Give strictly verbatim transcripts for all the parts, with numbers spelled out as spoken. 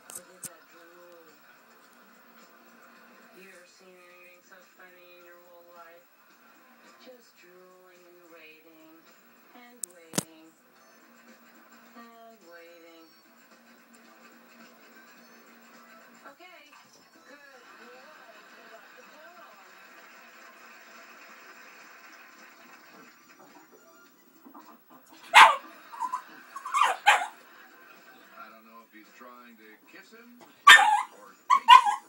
Look at that drool. You ever seen anything so funny in your whole life? Just drooling and waiting, and waiting, and waiting. Okay, good boy. You got the ball. I don't know if he's trying to kiss him or taste him.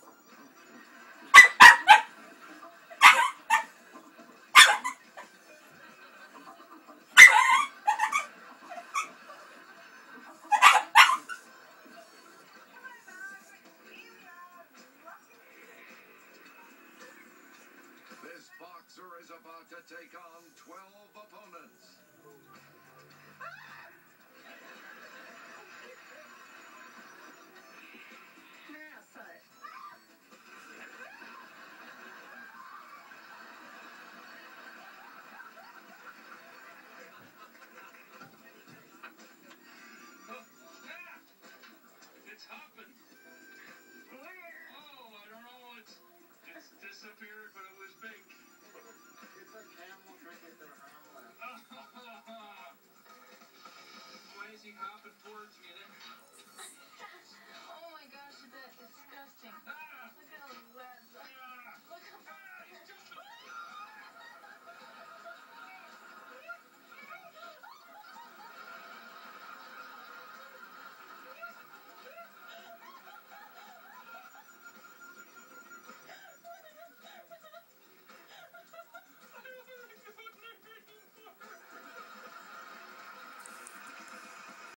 This boxer is about to take on twelve opponents. It's happened. Where? Oh, I don't know. It's it's disappeared, but it was big. It's a camel drinking their omelet. Why is he hopping towards me then?